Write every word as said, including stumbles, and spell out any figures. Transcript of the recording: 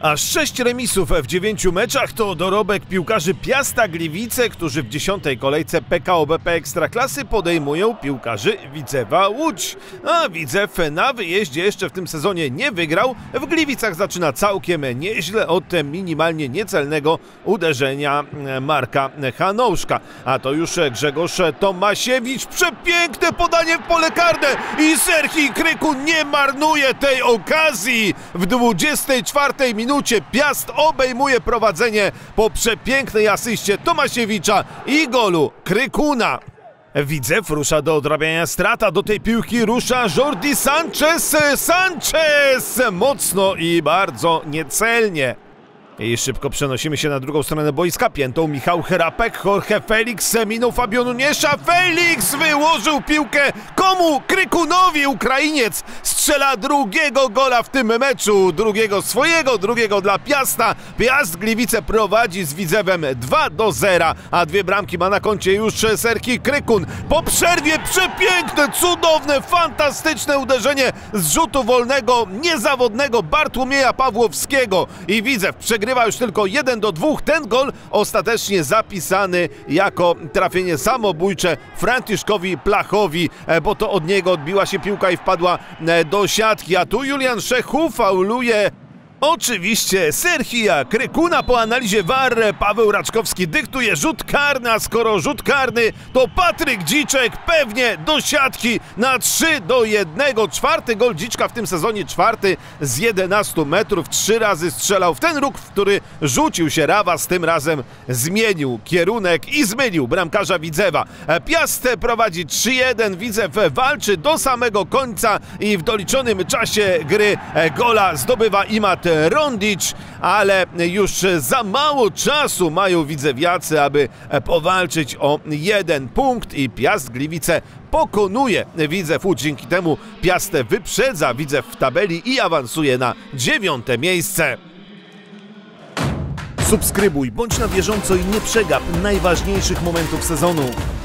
Aż sześć remisów w dziewięciu meczach to dorobek piłkarzy Piasta Gliwice, którzy w dziesiątej kolejce P K O B P Ekstraklasy podejmują piłkarzy Widzewa Łódź. A Widzew na wyjeździe jeszcze w tym sezonie nie wygrał. W Gliwicach zaczyna całkiem nieźle od minimalnie niecelnego uderzenia Marka Hanouszka. A to już Grzegorz Tomasiewicz. Przepiękne podanie w pole karne i Serhii Krykun nie marnuje tej okazji. W dwudziestej czwartej minucie Piast obejmuje prowadzenie po przepięknej asyście Tomasiewicza i golu Krykuna. Widzew rusza do odrabiania strat, a do tej piłki rusza Jordi Sanchez. Sanchez mocno i bardzo niecelnie. I szybko przenosimy się na drugą stronę boiska. Piętą Michał Hrapek, Jorge Felix minął Fabio Nunieša. Felix wyłożył piłkę komu? Krykunowi. Ukrainiec strzela drugiego gola w tym meczu. Drugiego swojego, drugiego dla Piasta. Piast Gliwice prowadzi z Widzewem dwa do zera, a dwie bramki ma na koncie już Serhii Krykun. Po przerwie przepiękne, cudowne, fantastyczne uderzenie z rzutu wolnego, niezawodnego Bartłomieja Pawłowskiego. I Widzew przegrywa już tylko jeden do dwóch. Ten gol ostatecznie zapisany jako trafienie samobójcze Franciszkowi Plachowi, bo to od niego odbiła się piłka i wpadła do siatki. A tu Julian Szechu fauluje oczywiście Serhija Krykuna. Po analizie V A R Paweł Raczkowski dyktuje rzut karny, a skoro rzut karny, to Patryk Dziczek pewnie do siatki na trzy do jednego. Czwarty gol Dziczka w tym sezonie, czwarty z jedenastu metrów. Trzy razy strzelał w ten róg, w który rzucił się Rawas. Tym razem zmienił kierunek i zmylił bramkarza Widzewa. Piast prowadzi trzy jeden. Widzew walczy do samego końca i w doliczonym czasie gry gola zdobywa Imad Rondić, ale już za mało czasu mają widzewiacy, aby powalczyć o jeden punkt i Piast Gliwice pokonuje Widzew Łódź. Dzięki temu Piast wyprzedza Widzew w tabeli i awansuje na dziewiąte miejsce. Subskrybuj, bądź na bieżąco i nie przegap najważniejszych momentów sezonu.